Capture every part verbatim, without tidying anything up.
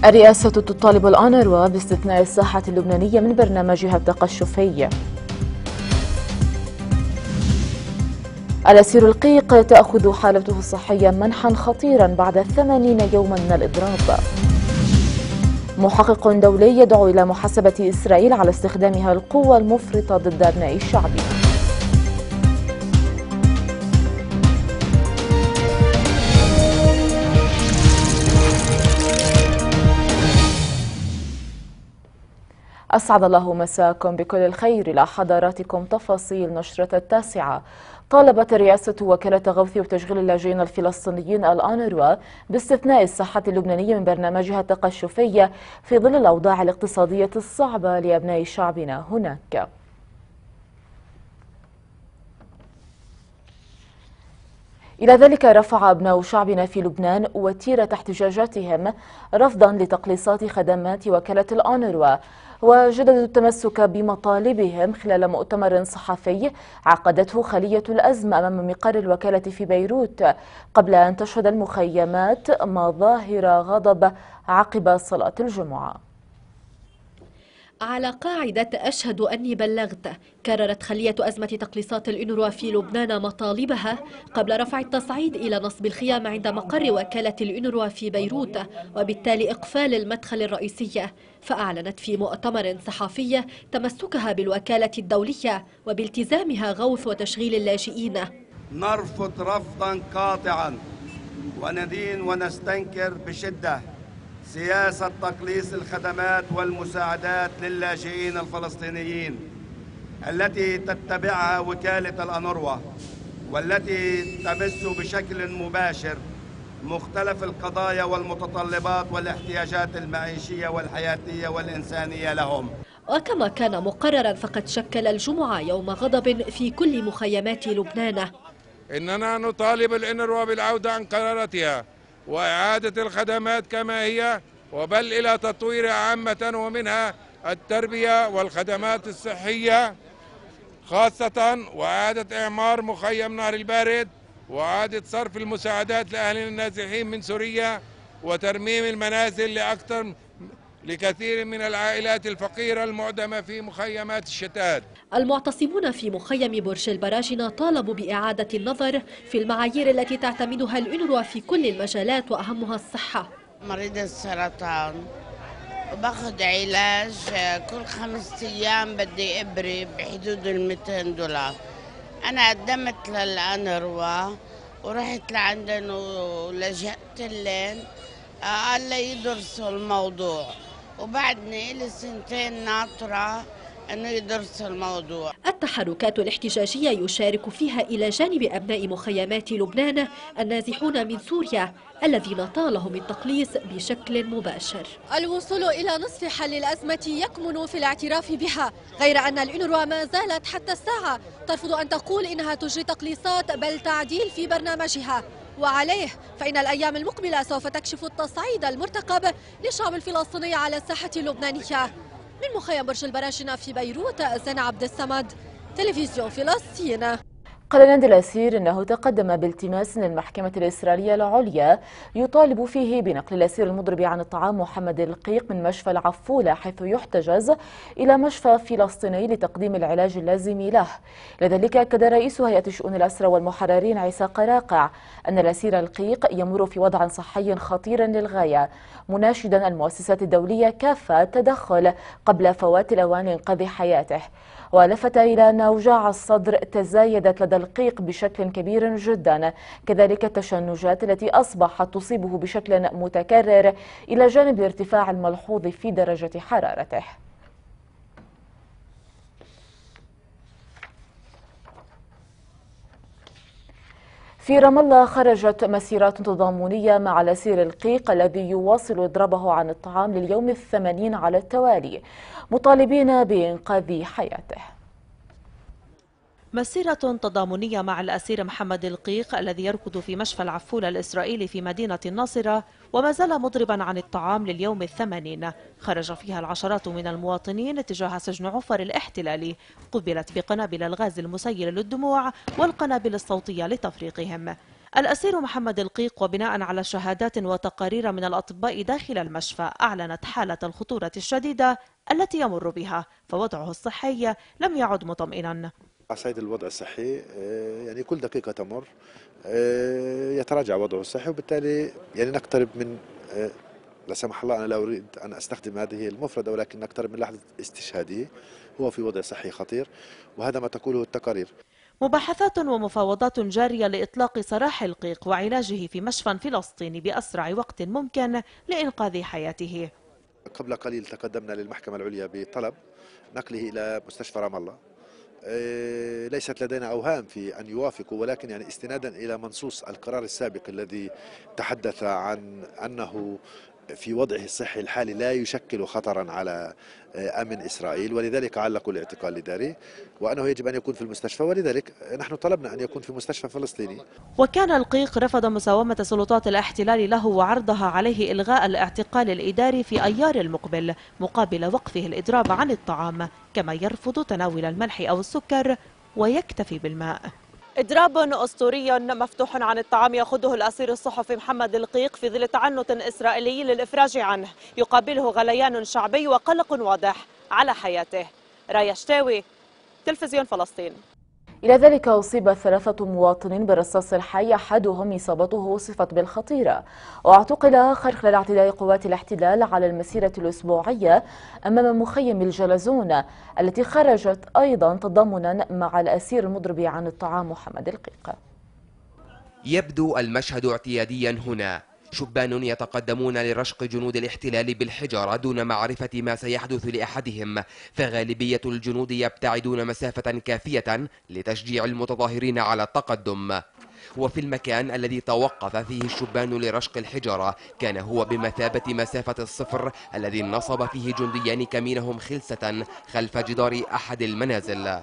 الرئاسة تطالب الأونروا باستثناء الساحة اللبنانية من برنامجها التقشفي. الأسير القيق تأخذ حالته الصحية منحا خطيرا بعد ثمانين يوما من الإضراب. محقق دولي يدعو إلى محاسبة إسرائيل على استخدامها القوة المفرطة ضد أبناء شعبها. أسعد الله مساكم بكل الخير. إلى حضراتكم تفاصيل نشرة التاسعة. طالبت رئاسة وكالة غوث وتشغيل اللاجئين الفلسطينيين الأونروا باستثناء الساحة اللبنانية من برنامجها التقشفي في ظل الأوضاع الاقتصادية الصعبة لأبناء شعبنا هناك. إلى ذلك رفع أبناء شعبنا في لبنان وتيرة احتجاجاتهم رفضا لتقليصات خدمات وكالة الأونروا، وجددوا التمسك بمطالبهم خلال مؤتمر صحفي عقدته خلية الأزمة أمام مقر الوكالة في بيروت، قبل أن تشهد المخيمات مظاهر غضب عقب صلاة الجمعة. على قاعدة أشهد أني بلغت، كررت خلية أزمة تقليصات الأونروا في لبنان مطالبها قبل رفع التصعيد إلى نصب الخيام عند مقر وكالة الأونروا في بيروت، وبالتالي إقفال المدخل الرئيسي. فأعلنت في مؤتمر صحفي تمسكها بالوكالة الدولية وبالتزامها غوث وتشغيل اللاجئين. نرفض رفضا قاطعا وندين ونستنكر بشدة سياسة تقليص الخدمات والمساعدات للاجئين الفلسطينيين التي تتبعها وكالة الأونروا، والتي تمس بشكل مباشر مختلف القضايا والمتطلبات والاحتياجات المعيشية والحياتية والإنسانية لهم. وكما كان مقررا فقد شكل الجمعة يوم غضب في كل مخيمات لبنان. إننا نطالب الأونروا بالعودة عن قراراتها وإعادة الخدمات كما هي، وبل إلى تطويرها عامة، ومنها التربية والخدمات الصحية خاصة، وإعادة إعمار مخيم نهر البارد، وإعادة صرف المساعدات لأهلنا النازحين من سوريا، وترميم المنازل لأكثر لكثير من العائلات الفقيرة المعدمة في مخيمات الشتات. المعتصمون في مخيم برج البراجنة طالبوا بإعادة النظر في المعايير التي تعتمدها الأونروا في كل المجالات وأهمها الصحة. مريض السرطان وباخذ علاج كل خمس أيام، بدي إبرة بحدود المئتين دولار. أنا قدمت للأونروا ورحت لعندن ولجأت لهم، قال لي يدرسوا الموضوع، وبعدني إلي سنتين ناطرة أنه يدرسوا الموضوع. التحركات الاحتجاجية يشارك فيها إلى جانب أبناء مخيمات لبنان النازحون من سوريا الذين طالهم التقليص بشكل مباشر. الوصول إلى نصف حل الأزمة يكمن في الاعتراف بها، غير أن الأونروا ما زالت حتى الساعة ترفض أن تقول إنها تجري تقليصات بل تعديل في برنامجها، وعليه فإن الأيام المقبلة سوف تكشف التصعيد المرتقب للشعب الفلسطيني على الساحة اللبنانية. من مخيم برج البراجنة في بيروت، زين عبد الصمد، تلفزيون فلسطين. قال نادي الأسير إنه تقدم بالتماس للمحكمة الإسرائيلية العليا يطالب فيه بنقل الأسير المضرب عن الطعام محمد القيق من مشفى العفولة حيث يحتجز إلى مشفى فلسطيني لتقديم العلاج اللازم له. لذلك أكد رئيس هيئة شؤون الأسرى والمحررين عيسى قراقع أن الأسير القيق يمر في وضع صحي خطير للغاية، مناشدا المؤسسات الدولية كافة التدخل قبل فوات الأوان لإنقاذ حياته. ولفت إلى أن أوجاع الصدر تزايدت لدى القيق بشكل كبير جدا، كذلك التشنجات التي أصبحت تصيبه بشكل متكرر إلى جانب الارتفاع الملحوظ في درجة حرارته. في رام الله خرجت مسيرات تضامنية مع الأسير القيق الذي يواصل إضرابه عن الطعام لليوم الثمانين على التوالي، مطالبين بإنقاذ حياته. مسيرة تضامنية مع الأسير محمد القيق الذي يركض في مشفى العفولة الإسرائيلي في مدينة الناصرة وما زال مضربا عن الطعام لليوم الثمانين، خرج فيها العشرات من المواطنين اتجاه سجن عفر الاحتلالي، قبلت بقنابل الغاز المسيل للدموع والقنابل الصوتية لتفريقهم. الأسير محمد القيق وبناء على شهادات وتقارير من الأطباء داخل المشفى أعلنت حالة الخطورة الشديدة التي يمر بها، فوضعه الصحي لم يعد مطمئنا. على صعيد الوضع الصحي يعني كل دقيقة تمر يتراجع وضعه الصحي، وبالتالي يعني نقترب من، لا سمح الله أنا لا أريد أن أستخدم هذه المفردة، ولكن نقترب من لحظة استشهاده. هو في وضع صحي خطير، وهذا ما تقوله التقارير. مباحثات ومفاوضات جارية لإطلاق سراح القيق وعلاجه في مشفى فلسطيني بأسرع وقت ممكن لإنقاذ حياته. قبل قليل تقدمنا للمحكمة العليا بطلب نقله إلى مستشفى رام الله. ليست لدينا أوهام في أن يوافقوا، ولكن يعني استنادا إلى منصوص القرار السابق الذي تحدث عن أنه في وضعه الصحي الحالي لا يشكل خطرا على أمن إسرائيل، ولذلك علقوا الاعتقال الإداري وأنه يجب أن يكون في المستشفى، ولذلك نحن طلبنا أن يكون في مستشفى فلسطيني. وكان القيق رفض مساومة سلطات الاحتلال له وعرضها عليه إلغاء الاعتقال الإداري في أيار المقبل مقابل وقفه الإضراب عن الطعام، كما يرفض تناول الملح أو السكر ويكتفي بالماء. إضراب أسطوري مفتوح عن الطعام يأخذه الأسير الصحفي محمد القيق في ظل تعنت إسرائيلي للإفراج عنه، يقابله غليان شعبي وقلق واضح على حياته. رايا شتاوي، تلفزيون فلسطين. إلى ذلك أصيب ثلاثة مواطنين بالرصاص الحي، أحدهم إصابته وصفت بالخطيرة، واعتقل آخر خلال اعتداء قوات الاحتلال على المسيرة الأسبوعية أمام مخيم الجلزون التي خرجت أيضا تضامنا مع الأسير المضرب عن الطعام محمد القيق. يبدو المشهد اعتياديا هنا، شبان يتقدمون لرشق جنود الاحتلال بالحجارة دون معرفة ما سيحدث لأحدهم، فغالبية الجنود يبتعدون مسافة كافية لتشجيع المتظاهرين على التقدم. وفي المكان الذي توقف فيه الشبان لرشق الحجارة كان هو بمثابة مسافة الصفر الذي نصب فيه جنديان كمينهم خلسة خلف جدار أحد المنازل.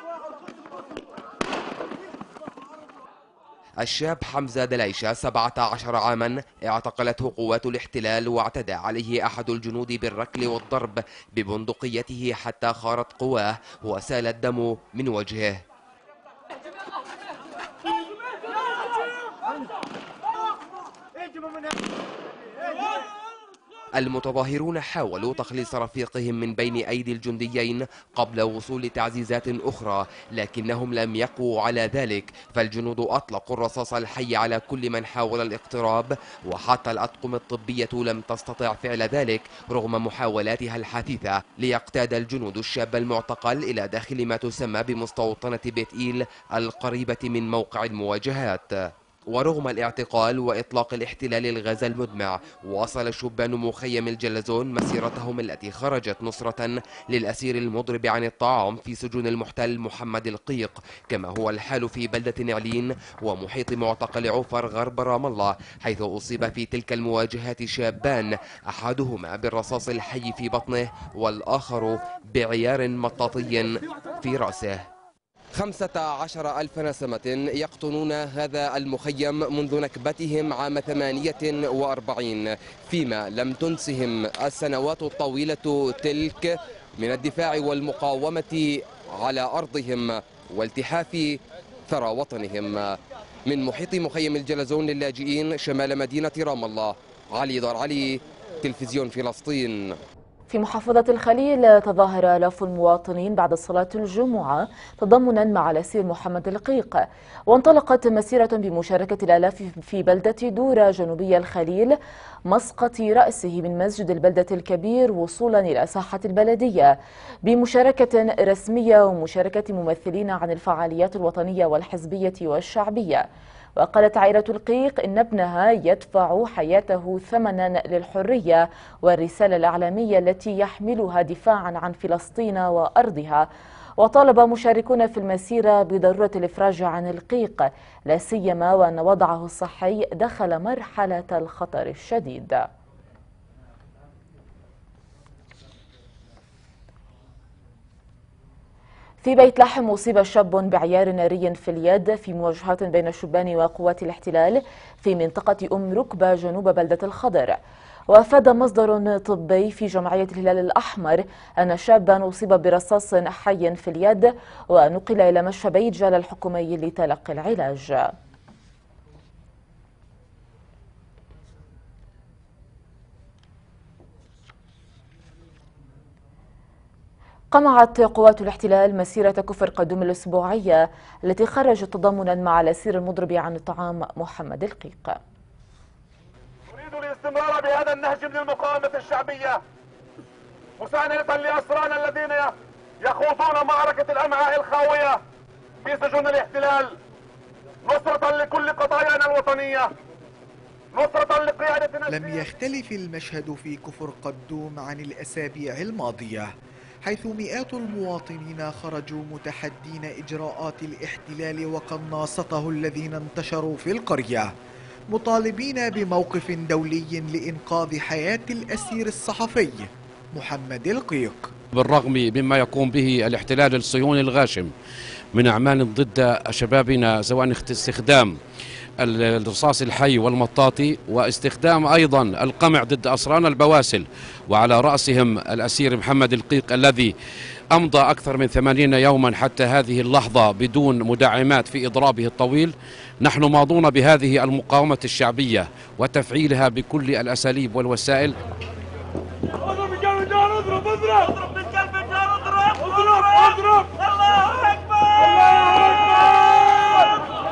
الشاب حمزة دليشة سبعة عشر عاما اعتقلته قوات الاحتلال، واعتدى عليه أحد الجنود بالركل والضرب ببندقيته حتى خارت قواه وسال الدم من وجهه. المتظاهرون حاولوا تخليص رفيقهم من بين أيدي الجنديين قبل وصول تعزيزات أخرى، لكنهم لم يقووا على ذلك، فالجنود أطلقوا الرصاص الحي على كل من حاول الاقتراب، وحتى الأطقم الطبية لم تستطع فعل ذلك رغم محاولاتها الحثيثة، ليقتاد الجنود الشاب المعتقل إلى داخل ما تسمى بمستوطنة بيت إيل القريبة من موقع المواجهات. ورغم الاعتقال وإطلاق الاحتلال الغاز المدمع، واصل شبان مخيم الجلزون مسيرتهم التي خرجت نصرة للأسير المضرب عن الطعام في سجون المحتل محمد القيق، كما هو الحال في بلدة نعلين ومحيط معتقل عوفر غرب رام الله، حيث أصيب في تلك المواجهات شابان، أحدهما بالرصاص الحي في بطنه والآخر بعيار مطاطي في رأسه. خمسة عشر ألف نسمة يقطنون هذا المخيم منذ نكبتهم عام ثمانية وأربعين، فيما لم تنسهم السنوات الطويلة تلك من الدفاع والمقاومة على أرضهم والتحاف ثرى وطنهم. من محيط مخيم الجلزون للاجئين شمال مدينة رام الله، علي دار علي، تلفزيون فلسطين. في محافظة الخليل تظاهر آلاف المواطنين بعد صلاة الجمعة تضامنا مع الأسير محمد القيق، وانطلقت مسيرة بمشاركة الآلاف في بلدة دورة جنوبي الخليل مسقط رأسه من مسجد البلدة الكبير وصولا إلى ساحة البلدية، بمشاركة رسمية ومشاركة ممثلين عن الفعاليات الوطنية والحزبية والشعبية. وقالت عائلة القيق إن ابنها يدفع حياته ثمنا للحرية والرسالة الإعلامية التي يحملها دفاعا عن فلسطين وأرضها. وطالب مشاركون في المسيرة بضرورة الإفراج عن القيق، لا سيما وأن وضعه الصحي دخل مرحلة الخطر الشديد. في بيت لحم أصيب شاب بعيار ناري في اليد في مواجهات بين الشبان وقوات الاحتلال في منطقة أم ركبة جنوب بلدة الخضر. وأفاد مصدر طبي في جمعية الهلال الأحمر أن شابا أصيب برصاص حي في اليد ونقل إلى مشفى بيت جلال الحكومي لتلقي العلاج. قمعت قوات الاحتلال مسيرة كفر قدوم الأسبوعية التي خرجت تضامنا مع الأسير المضرب عن الطعام محمد القيق. نريد الاستمرار بهذا النهج من المقاومة الشعبية مساندة لأسرانا الذين يخوضون معركة الأمعاء الخاوية في سجون الاحتلال، نصرة لكل قضايانا الوطنية، نصرة لقيادتنا. لم يختلف المشهد في كفر قدوم عن الأسابيع الماضية، حيث مئات المواطنين خرجوا متحدين إجراءات الاحتلال وقناصته الذين انتشروا في القرية، مطالبين بموقف دولي لإنقاذ حياة الأسير الصحفي محمد القيق. بالرغم مما يقوم به الاحتلال الصهيوني الغاشم من أعمال ضد شبابنا، سواء استخدام الرصاص الحي والمطاطي واستخدام أيضا القمع ضد أسرانا البواسل، وعلى رأسهم الأسير محمد القيق الذي أمضى أكثر من ثمانين يوما حتى هذه اللحظة بدون مدعمات في إضرابه الطويل. نحن ماضون بهذه المقاومة الشعبية وتفعيلها بكل الأساليب والوسائل. اضرب بالقلب الدار، اضرب اضرب اضرب بالقلب الدار، اضرب اضرب اضرب. الله اكبر الله اكبر.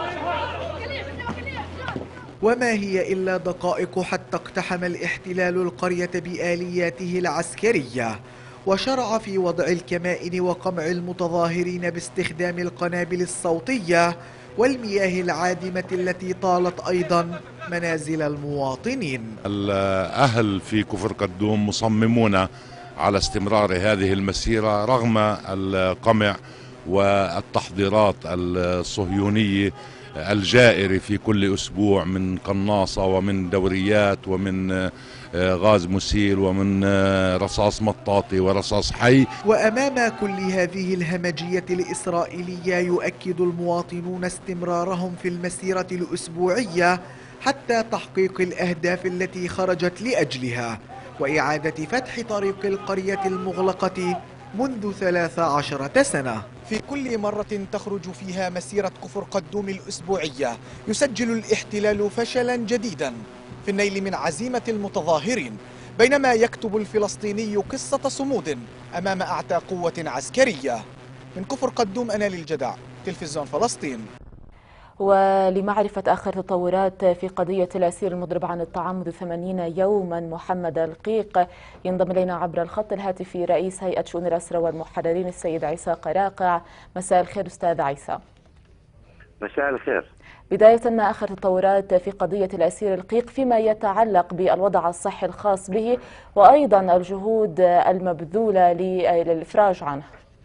وما هي إلا دقائق حتى اقتحم الاحتلال القرية بآلياته العسكرية، وشرع في وضع الكمائن وقمع المتظاهرين باستخدام القنابل الصوتية والمياه العادمة التي طالت أيضا منازل المواطنين. الأهل في كفر قدوم مصممون على استمرار هذه المسيرة رغم القمع والتحضيرات الصهيونية الجائرة في كل أسبوع من قناصة ومن دوريات ومن غاز مسيل ومن رصاص مطاطي ورصاص حي. وأمام كل هذه الهمجية الإسرائيلية يؤكد المواطنون استمرارهم في المسيرة الأسبوعية حتى تحقيق الأهداف التي خرجت لأجلها، وإعادة فتح طريق القرية المغلقة منذ ثلاث عشرة سنة. في كل مرة تخرج فيها مسيرة كفر قدوم الأسبوعية يسجل الاحتلال فشلا جديدا في النيل من عزيمة المتظاهرين، بينما يكتب الفلسطيني قصة صمود أمام أعتى قوة عسكرية. من كفر قدوم أنا للجدع، تلفزيون فلسطين. ولمعرفة آخر تطورات في قضية الأسير المضرب عن الطعام منذ ثمانين يوما محمد القيق ينضم إلينا عبر الخط الهاتفي رئيس هيئة شؤون الأسرى والمحررين السيد عيسى قراقع. مساء الخير أستاذ عيسى. مساء الخير. بداية، ما آخر تطورات في قضية الأسير القيق فيما يتعلق بالوضع الصحي الخاص به وأيضا الجهود المبذولة للإفراج عنه؟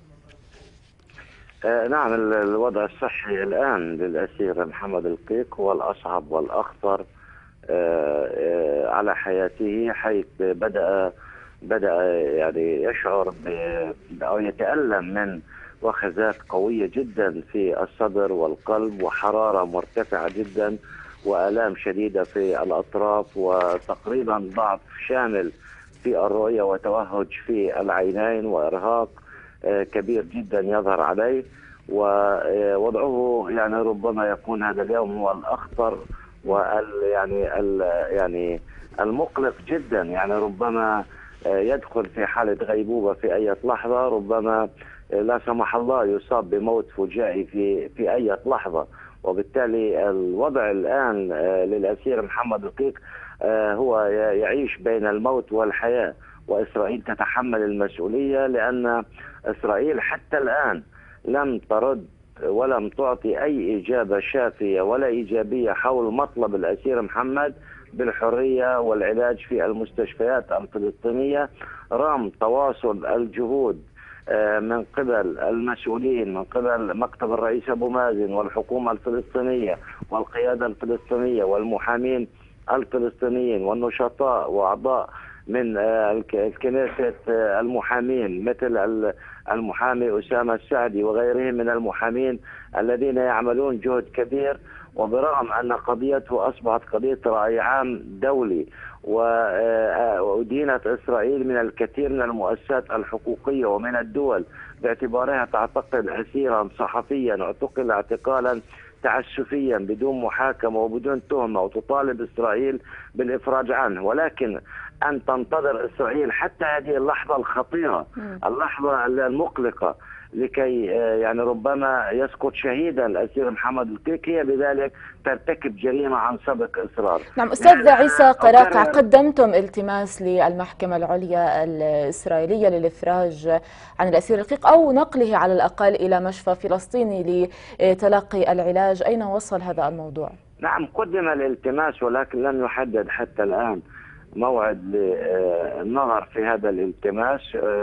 نعم، الوضع الصحي الآن للأسير محمد القيق هو الأصعب والأخطر على حياته، حيث بدأ بدأ يعني يشعر أو يتألم من وخزات قوية جدا في الصدر والقلب، وحرارة مرتفعة جدا، وآلام شديدة في الأطراف، وتقريبا ضعف شامل في الرؤية، وتوهج في العينين، وإرهاق كبير جدا يظهر عليه. ووضعه يعني ربما يكون هذا اليوم هو الأخطر وال يعني ال يعني المقلق جدا، يعني ربما يدخل في حالة غيبوبة في أي لحظة، ربما لا سمح الله يصاب بموت فجائي في في أي لحظة. وبالتالي الوضع الآن للأسير محمد القيق هو يعيش بين الموت والحياة، وإسرائيل تتحمل المسؤولية، لأن إسرائيل حتى الآن لم ترد ولم تعطي أي إجابة شافية ولا إيجابية حول مطلب الأسير محمد بالحرية والعلاج في المستشفيات الفلسطينية، رغم تواصل الجهود من قبل المسؤولين، من قبل مكتب الرئيس أبو مازن والحكومة الفلسطينية والقيادة الفلسطينية والمحامين الفلسطينيين والنشطاء وأعضاء من الكنيسة المحامين مثل المحامي أسامة السعدي وغيرهم من المحامين الذين يعملون جهد كبير. وبرغم أن قضيته أصبحت قضية رأي عام دولي، وأدينت إسرائيل من الكثير من المؤسسات الحقوقية ومن الدول باعتبارها تعتقل أسيرا صحفيا اعتقل اعتقالا تعسفيا بدون محاكمة وبدون تهمة، وتطالب إسرائيل بالإفراج عنه. ولكن أن تنتظر إسرائيل حتى هذه اللحظة الخطيرة، اللحظة المقلقة، لكي يعني ربما يسقط شهيدا الأسير محمد القيق، هي بذلك ترتكب جريمة عن سبق إصرار. نعم أستاذ عيسى قراقع، قدمتم التماس للمحكمة العليا الإسرائيلية للإفراج عن الأسير القيق أو نقله على الأقل إلى مشفى فلسطيني لتلقي العلاج، أين وصل هذا الموضوع؟ نعم قدم الالتماس ولكن لم يحدد حتى الآن موعد للنظر في هذا الالتماس.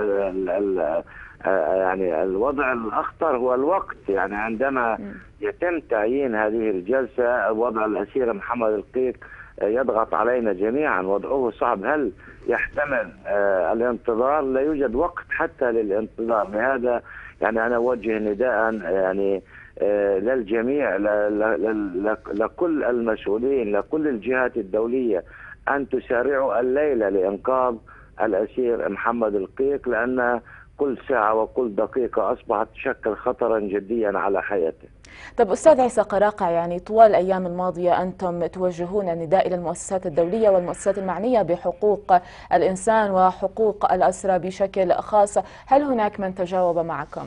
يعني الوضع الأخطر هو الوقت، يعني عندما يتم تعيين هذه الجلسة وضع الأسير محمد القيق يضغط علينا جميعا، وضعه صعب. هل يحتمل الانتظار؟ لا يوجد وقت حتى للانتظار. لهذا يعني أنا أوجه نداء يعني للجميع، لكل المسؤولين، لكل الجهات الدولية أن تسارعوا الليلة لإنقاذ الأسير محمد القيق، لأن كل ساعة وكل دقيقة أصبحت تشكل خطرا جديا على حياته. طب أستاذ عيسى قراقع، يعني طوال الأيام الماضية أنتم توجهون النداء إلى المؤسسات الدولية والمؤسسات المعنية بحقوق الإنسان وحقوق الأسرى بشكل خاص، هل هناك من تجاوب معكم؟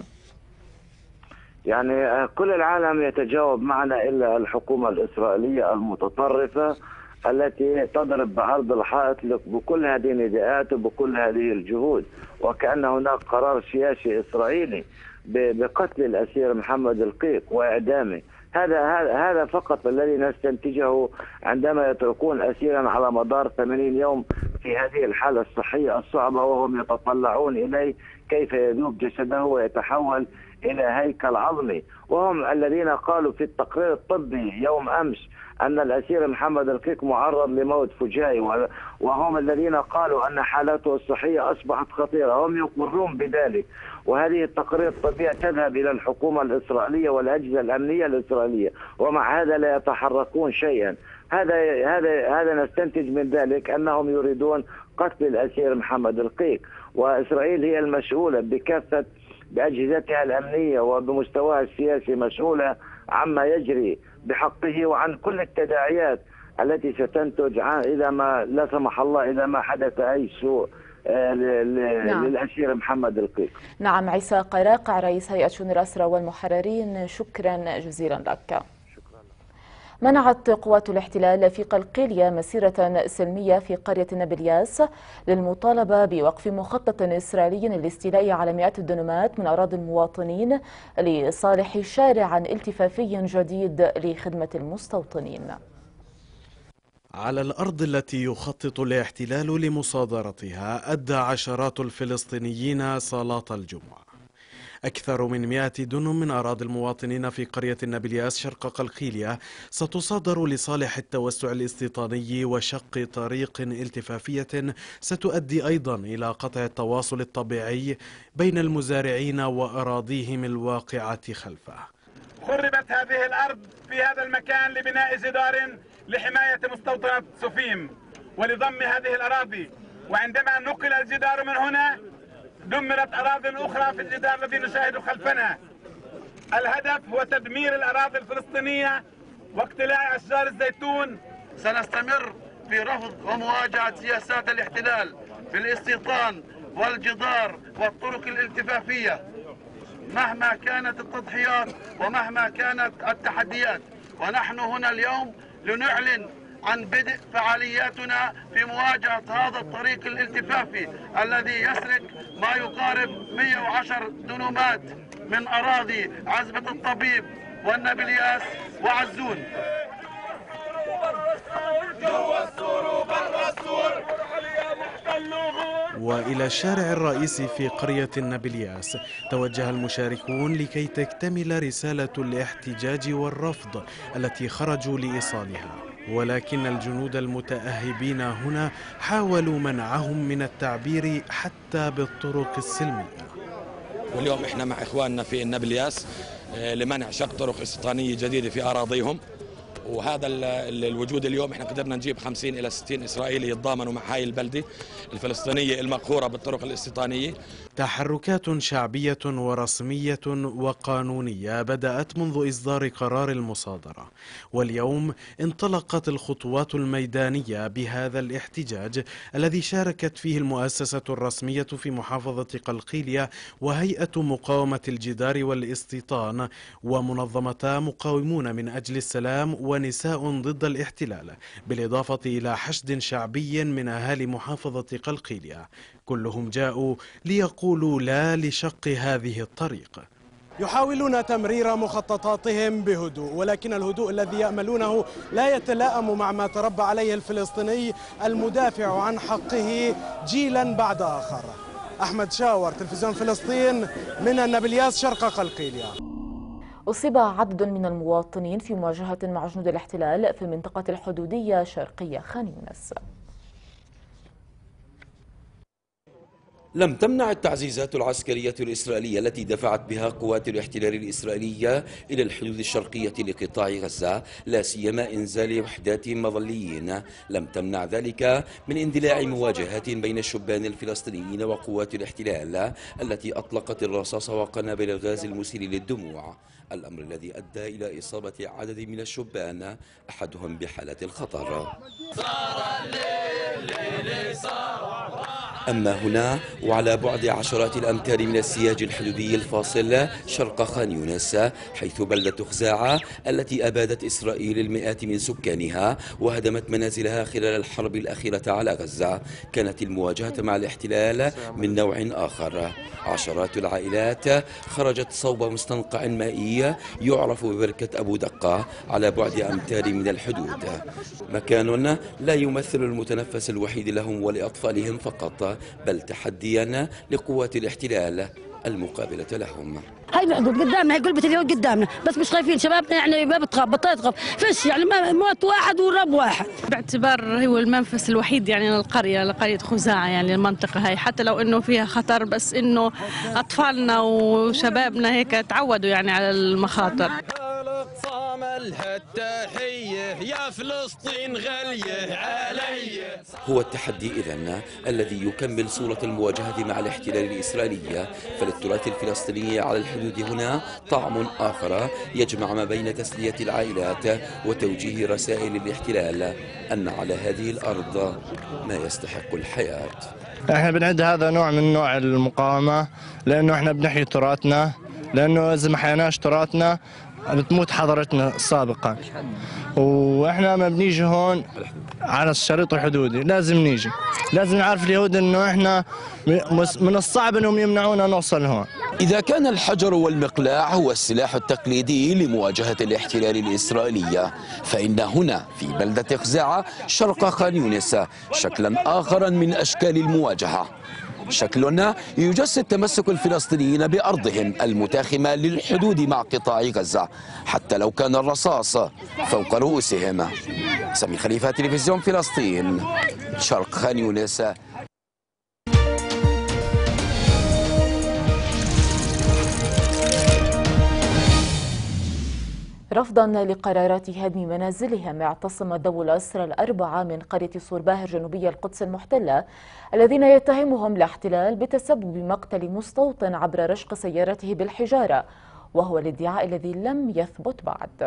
يعني كل العالم يتجاوب معنا إلا الحكومة الإسرائيلية المتطرفة التي تضرب بعرض الحائط بكل هذه النداءات وبكل هذه الجهود، وكأن هناك قرار سياسي إسرائيلي بقتل الأسير محمد القيق وإعدامه. هذا هذا فقط الذي نستنتجه عندما يتركون أسيرا على مدار ثمانين يوم في هذه الحالة الصحية الصعبة، وهم يتطلعون إليه كيف يذوب جسده ويتحول إلى هيكل عظمي، وهم الذين قالوا في التقرير الطبي يوم أمس أن الأسير محمد القيق معرض لموت فجائي، وهم الذين قالوا أن حالته الصحية أصبحت خطيرة، هم يقرون بذلك. وهذه التقارير الطبية تذهب إلى الحكومة الإسرائيلية والأجهزة الأمنية الإسرائيلية، ومع هذا لا يتحركون شيئا. هذا هذا هذا نستنتج من ذلك أنهم يريدون قتل الأسير محمد القيق، وإسرائيل هي المسؤولة بكافة بأجهزتها الأمنية وبمستواها السياسي، مسؤولة عما يجري بحقه وعن كل التداعيات التي ستنتج إذا ما لا سمح الله إذا ما حدث أي سوء نعم. للأسير محمد القيق. نعم عيسى قراقع رئيس هيئة شؤون الأسرى والمحررين، شكرا جزيلا لك. منعت قوات الاحتلال في قلقيلية مسيرة سلمية في قرية نابلياس للمطالبة بوقف مخطط إسرائيلي للاستيلاء على مئات الدنومات من أراضي المواطنين لصالح شارع التفافي جديد لخدمة المستوطنين. على الأرض التي يخطط الاحتلال لمصادرتها أدى عشرات الفلسطينيين صلاة الجمعة. أكثر من مئة دنم من أراضي المواطنين في قرية نابلياس شرق قلقيلية ستصادر لصالح التوسع الاستيطاني وشق طريق التفافية ستؤدي أيضا إلى قطع التواصل الطبيعي بين المزارعين وأراضيهم الواقعة خلفه. خربت هذه الأرض في هذا المكان لبناء جدار لحماية مستوطنة سفيم ولضم هذه الأراضي، وعندما نقل الجدار من هنا دمرت أراضي أخرى في الجدار الذي نشاهده خلفنا. الهدف هو تدمير الأراضي الفلسطينية واقتلاع أشجار الزيتون. سنستمر في رفض ومواجهة سياسات الاحتلال في الاستيطان والجدار والطرق الالتفافية مهما كانت التضحيات ومهما كانت التحديات. ونحن هنا اليوم لنعلن عن بدء فعالياتنا في مواجهة هذا الطريق الالتفافي الذي يسرق ما يقارب مئة وعشرة دنومات من أراضي عزبة الطبيب والنابلياس وعزون. وإلى الشارع الرئيسي في قرية النابلياس توجه المشاركون لكي تكتمل رسالة الاحتجاج والرفض التي خرجوا لإيصالها، ولكن الجنود المتأهبين هنا حاولوا منعهم من التعبير حتى بالطرق السلمية. واليوم احنا مع اخواننا في النابلياس لمنع شق طرق استيطانية جديدة في أراضيهم، وهذا الوجود اليوم احنا قدرنا نجيب خمسين إلى ستين إسرائيلي يتضامنوا مع هاي البلدة الفلسطينية المقهورة بالطرق الاستيطانية، تحركات شعبية ورسمية وقانونية بدأت منذ إصدار قرار المصادرة، واليوم انطلقت الخطوات الميدانية بهذا الاحتجاج الذي شاركت فيه المؤسسة الرسمية في محافظة قلقيلية وهيئة مقاومة الجدار والاستيطان ومنظمتا مقاومون من أجل السلام ونساء ضد الاحتلال، بالإضافة إلى حشد شعبي من أهالي محافظة قلقيلية، كلهم جاءوا ليقولوا لا لشق هذه الطريق. يحاولون تمرير مخططاتهم بهدوء، ولكن الهدوء الذي يأملونه لا يتلائم مع ما تربى عليه الفلسطيني المدافع عن حقه جيلا بعد آخر. أحمد شاور، تلفزيون فلسطين، من النابلياس شرق قلقيلية. أصيب عدد من المواطنين في مواجهة مع جنود الاحتلال في المنطقة الحدودية شرقية خان يونس. لم تمنع التعزيزات العسكرية الإسرائيلية التي دفعت بها قوات الاحتلال الإسرائيلية إلى الحدود الشرقية لقطاع غزة لا سيما إنزال وحدات مظليين، لم تمنع ذلك من اندلاع مواجهات بين الشبان الفلسطينيين وقوات الاحتلال التي أطلقت الرصاص وقنابل الغاز المسيل للدموع، الأمر الذي أدى إلى إصابة عدد من الشبان أحدهم بحالة الخطر. أما هنا وعلى بعد عشرات الأمتار من السياج الحدودي الفاصل شرق خان يونس، حيث بلدة خزاعة التي أبادت إسرائيل المئات من سكانها وهدمت منازلها خلال الحرب الأخيرة على غزة، كانت المواجهة مع الاحتلال من نوع آخر. عشرات العائلات خرجت صوب مستنقع مائي يعرف ببركة أبو دقة على بعد أمتار من الحدود، مكان لا يمثل المتنفس الوحيد لهم ولأطفالهم فقط، بل تحديا لقوات الاحتلال المقابلة لهم. هاي الحدود قدامنا، هاي قلبة اليوم قدامنا، بس مش خايفين شبابنا، يعني ما بتخاف بطيت تخاف فيش، يعني موت واحد ورب واحد، باعتبار هو المنفس الوحيد يعني للقرية لقرية خزاعة، يعني المنطقة هاي حتى لو انه فيها خطر، بس انه اطفالنا وشبابنا هيك تعودوا يعني على المخاطر. التحية يا فلسطين غالية علي. هو التحدي إذن الذي يكمل صورة المواجهة مع الاحتلال الإسرائيلي، فللتراث الفلسطيني على الحدود هنا طعم آخر يجمع ما بين تسلية العائلات وتوجيه رسائل الاحتلال أن على هذه الأرض ما يستحق الحياة. احنا بنعد هذا نوع من نوع المقاومة، لأنه احنا بنحيي تراثنا، لأنه إذا ما حيناش تراثنا بتموت حضارتنا السابقة، واحنا ما بنيجي هون على الشريط الحدودي، لازم نيجي، لازم نعرف اليهود انه احنا من الصعب انهم يمنعونا نوصل هون. إذا كان الحجر والمقلاع هو السلاح التقليدي لمواجهة الاحتلال الإسرائيلي، فإن هنا في بلدة خزاعة شرق خان يونس شكلا آخرا من أشكال المواجهة، شكل يجسد تمسك الفلسطينيين بأرضهم المتاخمة للحدود مع قطاع غزة حتى لو كان الرصاص فوق رؤوسهم. سمي خليفة، تلفزيون فلسطين، شرق خان يونس. رفضا لقرارات هدم منازلهم، اعتصم ذوو الأسرى الأربعة من قرية صور باهر جنوبية القدس المحتلة الذين يتهمهم الاحتلال بتسبب مقتل مستوطن عبر رشق سيارته بالحجارة، وهو الادعاء الذي لم يثبت بعد.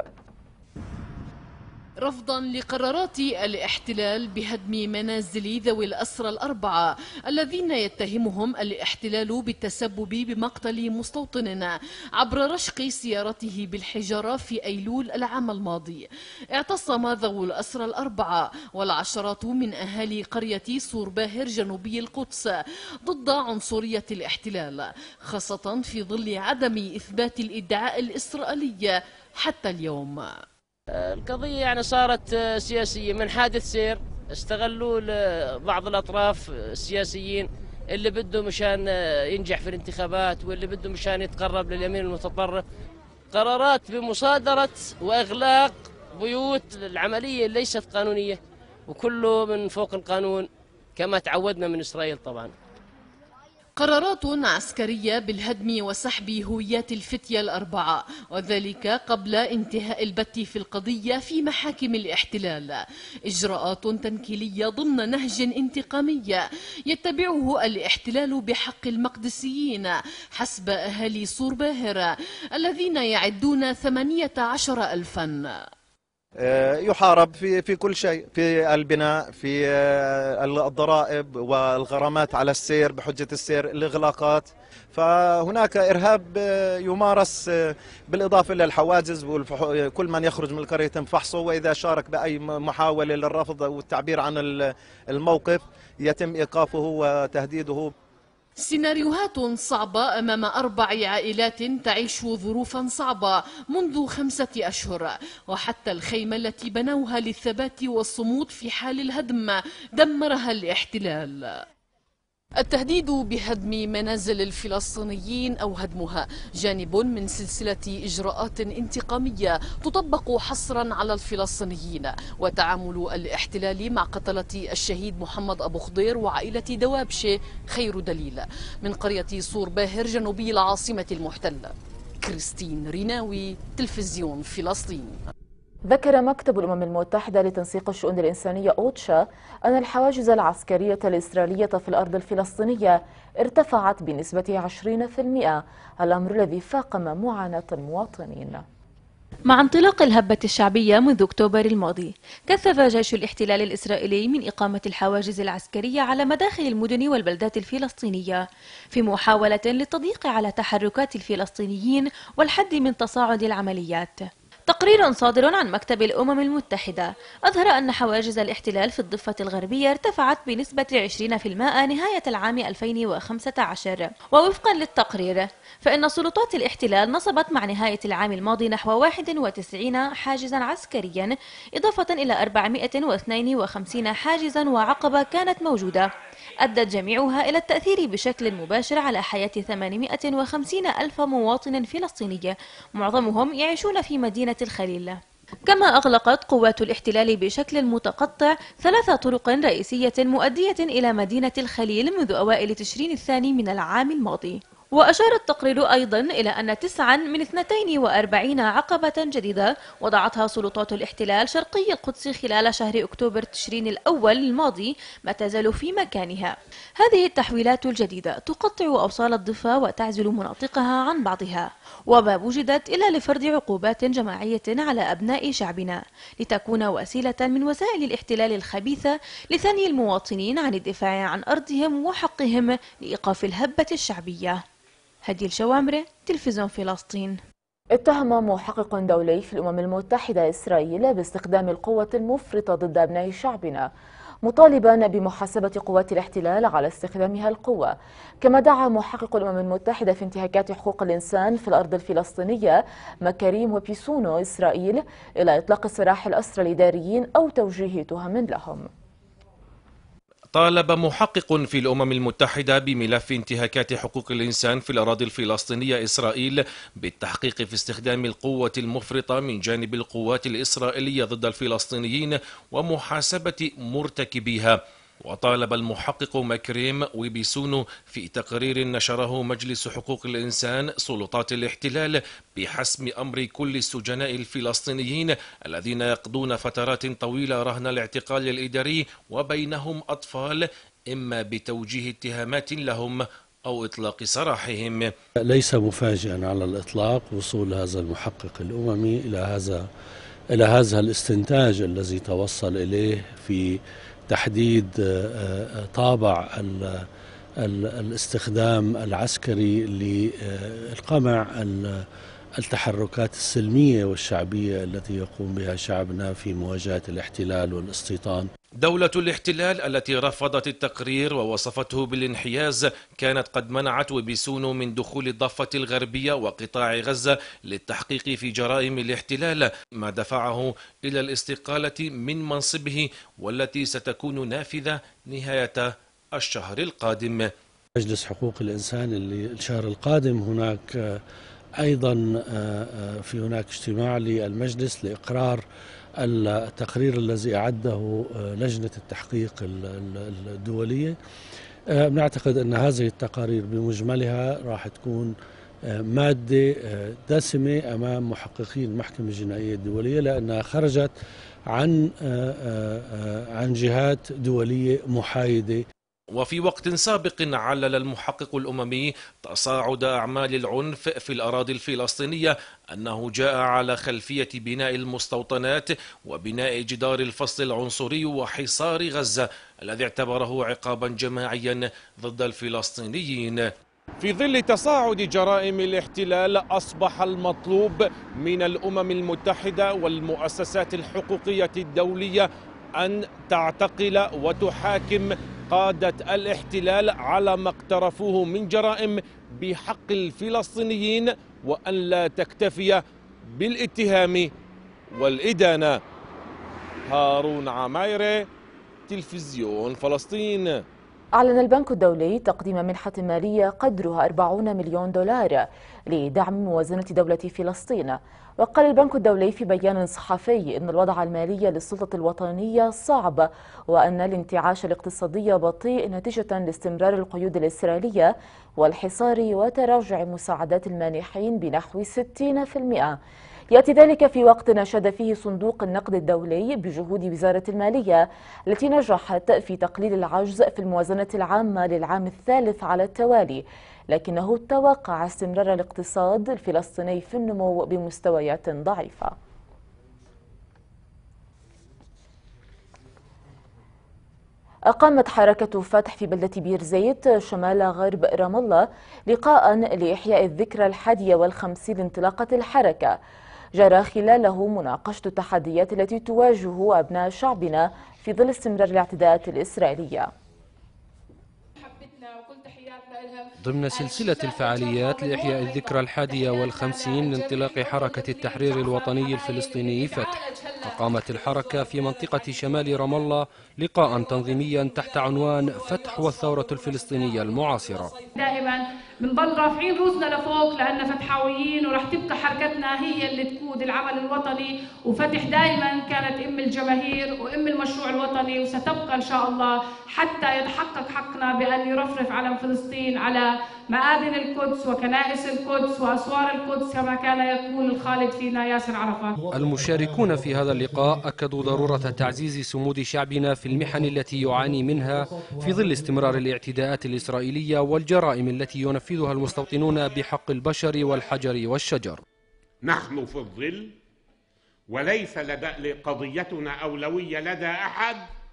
رفضا لقرارات الاحتلال بهدم منازل ذوي الأسرى الأربعة الذين يتهمهم الاحتلال بالتسبب بمقتل مستوطن عبر رشق سيارته بالحجارة في أيلول العام الماضي، اعتصم ذوي الأسرى الأربعة والعشرات من أهالي قرية صور باهر جنوبي القدس ضد عنصرية الاحتلال، خاصة في ظل عدم إثبات الادعاء الإسرائيلي حتى اليوم. القضية يعني صارت سياسية من حادث سير استغلوا بعض الأطراف السياسيين اللي بده مشان ينجح في الانتخابات واللي بده مشان يتقرب لليمين المتطرف، قرارات بمصادرة وإغلاق بيوت العملية ليست قانونية وكله من فوق القانون كما تعودنا من إسرائيل طبعا. قرارات عسكرية بالهدم وسحب هويات الفتية الأربعة، وذلك قبل انتهاء البت في القضية في محاكم الاحتلال. إجراءات تنكيلية ضمن نهج انتقامي يتبعه الاحتلال بحق المقدسيين حسب أهالي صور باهر الذين يعدون ثمانية عشر ألفا. يحارب في في كل شيء، في البناء، في الضرائب والغرامات على السير بحجة السير، الإغلاقات. فهناك إرهاب يمارس بالإضافة إلى الحواجز، كل من يخرج من القرية يتم فحصه، وإذا شارك بأي محاولة للرفض والتعبير عن الموقف يتم إيقافه وتهديده. سيناريوهات صعبة أمام أربع عائلات تعيش ظروفا صعبة منذ خمسة أشهر، وحتى الخيمة التي بنوها للثبات والصمود في حال الهدم دمرها الاحتلال. التهديد بهدم منازل الفلسطينيين أو هدمها جانب من سلسلة إجراءات انتقامية تطبق حصرا على الفلسطينيين، وتعامل الاحتلال مع قتلة الشهيد محمد أبو خضير وعائلة دوابشة خير دليل. من قرية صور باهر جنوبي العاصمة المحتلة، كريستين ريناوي، تلفزيون فلسطين. ذكر مكتب الأمم المتحدة لتنسيق الشؤون الإنسانية أوتشا أن الحواجز العسكرية الإسرائيلية في الأرض الفلسطينية ارتفعت بنسبة عشرين بالمئة، الأمر الذي فاقم معاناة المواطنين. مع انطلاق الهبة الشعبية منذ أكتوبر الماضي، كثف جيش الاحتلال الإسرائيلي من إقامة الحواجز العسكرية على مداخل المدن والبلدات الفلسطينية في محاولة للتضييق على تحركات الفلسطينيين والحد من تصاعد العمليات. تقرير صادر عن مكتب الأمم المتحدة أظهر أن حواجز الاحتلال في الضفة الغربية ارتفعت بنسبة عشرين بالمئة نهاية العام ألفين وخمسة عشر، ووفقا للتقرير فإن سلطات الاحتلال نصبت مع نهاية العام الماضي نحو واحد وتسعين حاجزا عسكريا، إضافة إلى أربعمئة واثنين وخمسين حاجزا وعقبة كانت موجودة، أدت جميعها إلى التأثير بشكل مباشر على حياة ثمانمئة وخمسين ألف مواطن فلسطيني، معظمهم يعيشون في مدينة الخليل. كما أغلقت قوات الاحتلال بشكل متقطع ثلاث طرق رئيسية مؤدية إلى مدينة الخليل منذ أوائل تشرين الثاني من العام الماضي. وأشار التقرير أيضا إلى أن تسعا من اثنتين وأربعين عقبة جديدة وضعتها سلطات الاحتلال شرقي القدس خلال شهر أكتوبر تشرين الأول الماضي ما تزال في مكانها. هذه التحويلات الجديدة تقطع أوصال الضفة وتعزل مناطقها عن بعضها، وما وجدت إلا لفرض عقوبات جماعية على أبناء شعبنا لتكون وسيلة من وسائل الاحتلال الخبيثة لثني المواطنين عن الدفاع عن أرضهم وحقهم لإيقاف الهبة الشعبية. هدي الشوامرة، تلفزيون فلسطين. اتهم محقق دولي في الأمم المتحدة إسرائيل باستخدام القوة المفرطة ضد أبناء شعبنا، مطالبا بمحاسبة قوات الاحتلال على استخدامها القوة. كما دعا محقق الأمم المتحدة في انتهاكات حقوق الإنسان في الأرض الفلسطينية مكاريم وبيسونو إسرائيل إلى إطلاق سراح الأسرى الإداريين أو توجيه تهم لهم. طالب محقق في الأمم المتحدة بملف انتهاكات حقوق الإنسان في الأراضي الفلسطينية إسرائيل بالتحقيق في استخدام القوة المفرطة من جانب القوات الإسرائيلية ضد الفلسطينيين ومحاسبة مرتكبيها. وطالب المحقق مكريم وبيسونو في تقرير نشره مجلس حقوق الإنسان سلطات الاحتلال بحسم أمر كل السجناء الفلسطينيين الذين يقضون فترات طويلة رهن الاعتقال الإداري وبينهم أطفال، إما بتوجيه اتهامات لهم أو إطلاق سراحهم. ليس مفاجئا على الإطلاق وصول هذا المحقق الأممي إلى هذا إلى هذا الاستنتاج الذي توصل إليه في تحديد طابع الاستخدام العسكري للقمع التحركات السلمية والشعبية التي يقوم بها شعبنا في مواجهة الاحتلال والاستيطان. دولة الاحتلال التي رفضت التقرير ووصفته بالانحياز كانت قد منعت وبيسونو من دخول الضفة الغربية وقطاع غزة للتحقيق في جرائم الاحتلال، ما دفعه إلى الاستقالة من منصبه والتي ستكون نافذة نهاية الشهر القادم. مجلس حقوق الإنسان اللي الشهر القادم هناك أيضا في هناك اجتماع للمجلس لإقرار التقرير الذي أعده لجنة التحقيق الدولية بنعتقد أن هذه التقارير بمجملها راح تكون مادة دسمة أمام محققين المحكمة الجنائية الدولية، لأنها خرجت عن عن جهات دولية محايدة. وفي وقت سابق علل المحقق الأممي تصاعد أعمال العنف في الأراضي الفلسطينية أنه جاء على خلفية بناء المستوطنات وبناء جدار الفصل العنصري وحصار غزة الذي اعتبره عقابا جماعيا ضد الفلسطينيين. في ظل تصاعد جرائم الاحتلال أصبح المطلوب من الأمم المتحدة والمؤسسات الحقوقية الدولية أن تعتقل وتحاكم قادة الاحتلال على ما اقترفوه من جرائم بحق الفلسطينيين، وأن لا تكتفي بالاتهام والإدانة. هارون عمايرة، تلفزيون فلسطين. أعلن البنك الدولي تقديم منحة مالية قدرها أربعين مليون دولار لدعم موازنة دولة فلسطين. وقال البنك الدولي في بيان صحفي أن الوضع المالي للسلطة الوطنية صعب، وأن الانتعاش الاقتصادي بطيء نتيجة لاستمرار القيود الإسرائيلية والحصار وتراجع مساعدات المانحين بنحو ستين بالمئة. يأتي ذلك في وقت نشد فيه صندوق النقد الدولي بجهود وزارة المالية التي نجحت في تقليل العجز في الموازنة العامة للعام الثالث على التوالي، لكنه توقع استمرار الاقتصاد الفلسطيني في النمو بمستويات ضعيفة. أقامت حركة فتح في بلدة بير زيت شمال غرب رام الله لقاء لإحياء الذكرى الحادية والخمسين لانطلاقة الحركة، جرى خلاله مناقشة التحديات التي تواجه أبناء شعبنا في ظل استمرار الاعتداءات الإسرائيلية. ضمن سلسلة الفعاليات لإحياء الذكرى الحادية والخمسين لانطلاق حركة التحرير الوطني الفلسطيني فتح، أقامت الحركة في منطقة شمال رام الله لقاء تنظيميا تحت عنوان فتح والثورة الفلسطينية المعاصرة. دائما بنضل رافعين روسنا لفوق لأن فتحاويين، ورح تبقى حركتنا هي اللي تقود العمل الوطني، وفتح دائما كانت أم الجماهير وأم المشروع الوطني، وستبقى إن شاء الله حتى يتحقق حقنا بأن يرفرف علم فلسطين على مآذن القدس وكنائس القدس وأسوار القدس كما كان يقول الخالد فينا ياسر عرفات. المشاركون في هذا اللقاء أكدوا ضرورة تعزيز صمود شعبنا في المحن التي يعاني منها في ظل استمرار الاعتداءات الإسرائيلية والجرائم التي ينفذها المستوطنون بحق البشر والحجر والشجر. نحن في الظل وليس لدى قضيتنا أولوية لدى أحد.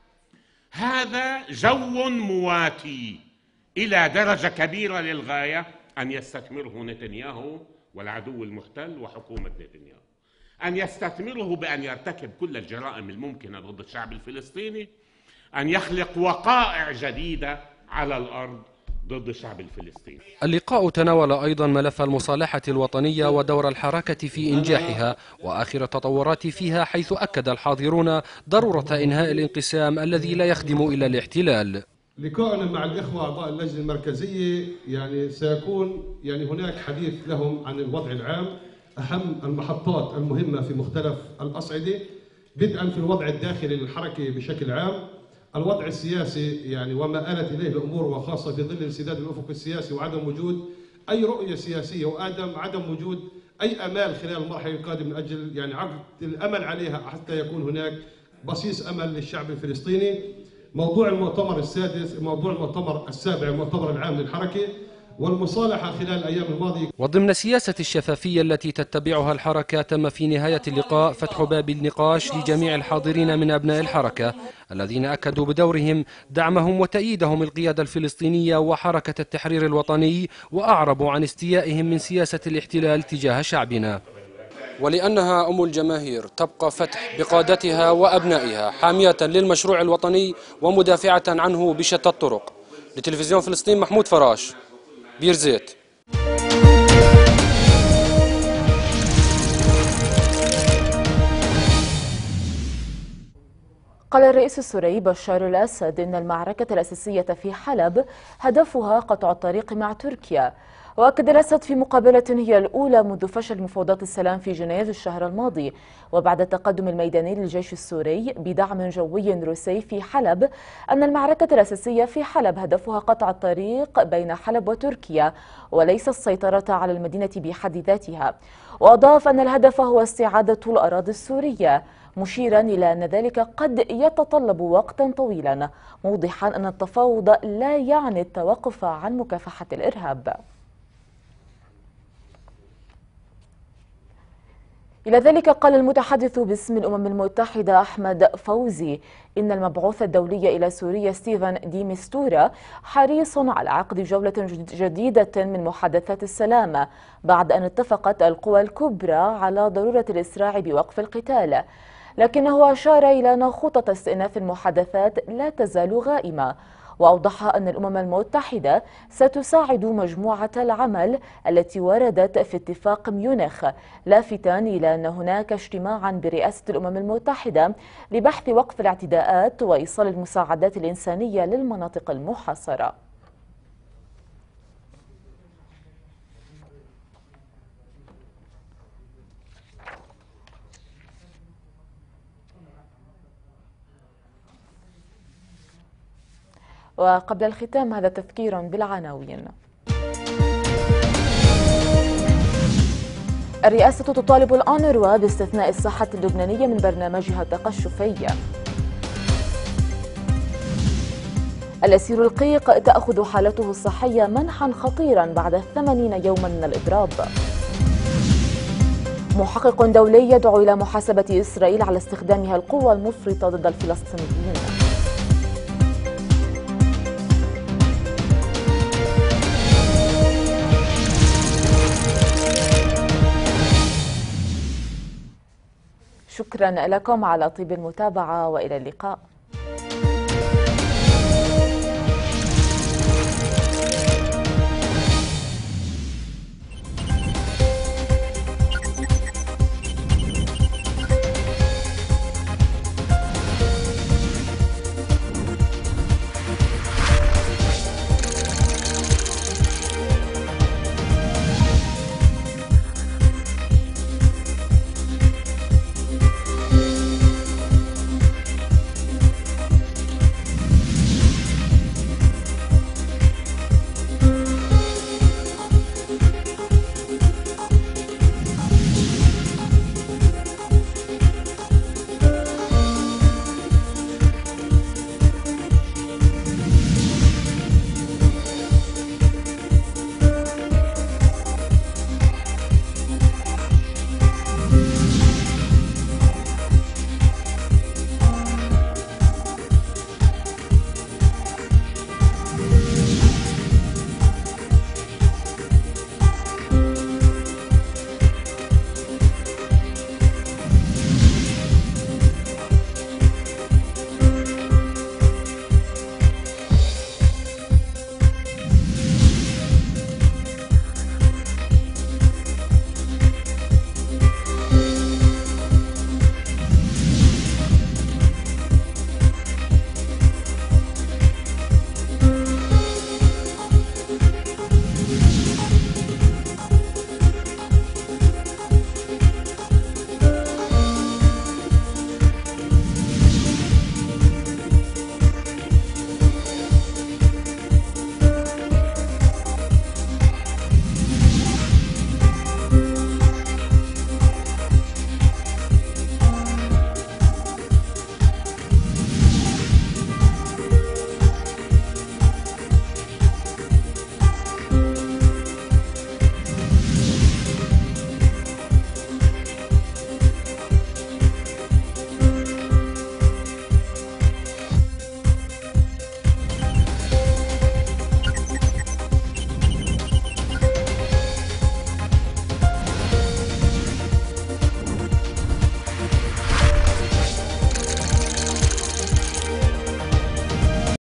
هذا جو مواتي إلى درجة كبيرة للغاية أن يستثمره نتنياهو والعدو المحتل وحكومة نتنياهو، أن يستثمره بأن يرتكب كل الجرائم الممكنة ضد الشعب الفلسطيني، أن يخلق وقائع جديدة على الأرض ضد الشعب الفلسطيني. اللقاء تناول أيضا ملف المصالحة الوطنية ودور الحركة في إنجاحها وآخر التطورات فيها، حيث أكد الحاضرون ضرورة إنهاء الانقسام الذي لا يخدم إلا الاحتلال. لقاءنا مع الإخوة أعضاء اللجنة المركزية يعني سيكون يعني هناك حديث لهم عن الوضع العام، أهم المحطات المهمة في مختلف الأصعدة، بدءا في الوضع الداخلي للحركة بشكل عام، الوضع السياسي يعني وما آلت إليه الأمور، وخاصة في ظل انسداد الأفق السياسي وعدم وجود أي رؤية سياسية وعدم عدم وجود أي أمال خلال المرحلة القادمة من أجل يعني عقد الأمل عليها حتى يكون هناك بصيص أمل للشعب الفلسطيني. موضوع المؤتمر السادس، موضوع المؤتمر السابع، المؤتمر العام للحركة والمصالحة خلال الأيام الماضية. وضمن سياسة الشفافية التي تتبعها الحركة، تم في نهاية اللقاء فتح باب النقاش لجميع الحاضرين من أبناء الحركة الذين أكدوا بدورهم دعمهم وتأييدهم القيادة الفلسطينية وحركة التحرير الوطني، وأعربوا عن استيائهم من سياسة الاحتلال تجاه شعبنا. ولأنها أم الجماهير تبقى فتح بقادتها وأبنائها حامية للمشروع الوطني ومدافعة عنه بشتى الطرق. لتلفزيون فلسطين، محمود فراش، بير زيت. قال الرئيس السوري بشار الأسد إن المعركة الأساسية في حلب هدفها قطع الطريق مع تركيا، وأكد الأسد في مقابلة هي الأولى منذ فشل مفاوضات السلام في جنيف الشهر الماضي وبعد التقدم الميداني للجيش السوري بدعم جوي روسي في حلب أن المعركة الأساسية في حلب هدفها قطع الطريق بين حلب وتركيا وليس السيطرة على المدينة بحد ذاتها. وأضاف أن الهدف هو استعادة الأراضي السورية مشيرا إلى أن ذلك قد يتطلب وقتا طويلا، موضحا أن التفاوض لا يعني التوقف عن مكافحة الإرهاب. إلى ذلك قال المتحدث باسم الأمم المتحدة أحمد فوزي إن المبعوث الدولي إلى سوريا ستيفن دي مستورا حريص على عقد جولة جديدة من محادثات السلام بعد أن اتفقت القوى الكبرى على ضرورة الإسراع بوقف القتال، لكنه أشار إلى أن خطط استئناف المحادثات لا تزال غائمة، وأوضح أن الأمم المتحدة ستساعد مجموعة العمل التي وردت في اتفاق ميونخ، لافتاً إلى أن هناك اجتماعاً برئاسة الأمم المتحدة لبحث وقف الاعتداءات وإيصال المساعدات الإنسانية للمناطق المحاصرة. وقبل الختام هذا تذكير بالعناوين. الرئاسة تطالب الأونروا باستثناء الصحة اللبنانية من برنامجها التقشفي. الأسير القيق تأخذ حالته الصحية منحا خطيرا بعد ثمانين يوما من الإضراب. محقق دولي يدعو إلى محاسبة إسرائيل على استخدامها القوة المفرطة ضد الفلسطينيين. شكرا لكم على طيب المتابعة وإلى اللقاء.